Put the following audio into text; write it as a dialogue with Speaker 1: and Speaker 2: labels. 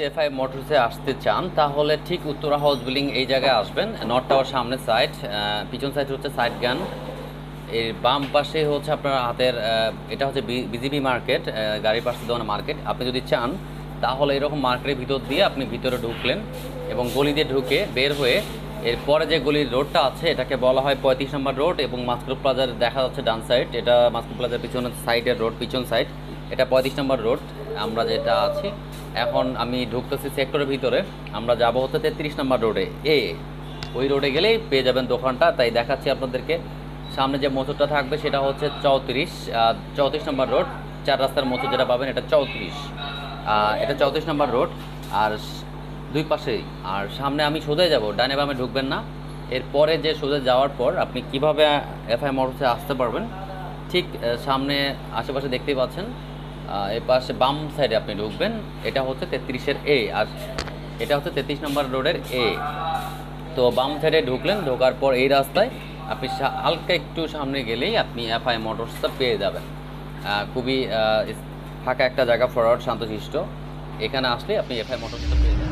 Speaker 1: FI মোটরসে আসতে চান তাহলে ঠিক উত্তরা হাউস বিল্ডিং এই জায়গায় আসবেন। নর্থ টাওয়ার সামনের সাইড, পিছন সাইড হচ্ছে সাইড গান, এর বাম পাশে হচ্ছে আপনার হাতের এটা হচ্ছে বিজিবি মার্কেট, গাড়ি পাশে দেওয়ার মার্কেট। আপনি যদি চান তাহলে এরকম মার্কেটের ভিতর দিয়ে আপনি ভিতরে ঢুকলেন এবং গলি দিয়ে ঢুকে বের হয়ে এরপরে যে গলির রোডটা আছে এটাকে বলা হয় 35 নম্বর রোড এবং মাস্কো প্লাজার দেখা যাচ্ছে ডান সাইড, এটা মাস্কো প্লাজার পিছনের সাইডের রোড, পিছন সাইড এটা 35 নম্বর রোড আমরা যেটা আছি। এখন আমি ঢুকতেছি সেক্টরের ভিতরে, আমরা যাব হচ্ছে 33 নম্বর রোডে, ওই রোডে গেলেই পেয়ে যাবেন দোকানটা। তাই দেখাচ্ছি আপনাদেরকে, সামনে যে মোচরটা থাকবে সেটা হচ্ছে 34 নম্বর রোড, 4 রাস্তার মোচর যেটা পাবেন এটা 34, এটা 34 নম্বর রোড। আর দুই পাশেই, আর সামনে আমি সোজা যাব, ডানে বামে ঢুকবেন না। এরপরে যে সোজা যাওয়ার পর আপনি কিভাবে এফআই মোটরসে আসতে পারবেন, ঠিক সামনে আশেপাশে দেখতেই পাচ্ছেন, এর পাশে বাম সাইডে আপনি ঢুকবেন, এটা হচ্ছে 33-এর এ, আর এটা হচ্ছে 33 নম্বর রোডের এ। তো বাম সাইডে ঢুকলেন, ঢোকার পর এই রাস্তায় আপনি হালকা একটু সামনে গেলেই আপনি এফআই মোটরসটা পেয়ে যাবেন। খুবই ফাঁকা একটা জায়গা, ফরওয়ার্ড শান্তশিষ্ট, এখানে আসলে আপনি এফআই মোটরসটা পেয়ে যাবেন।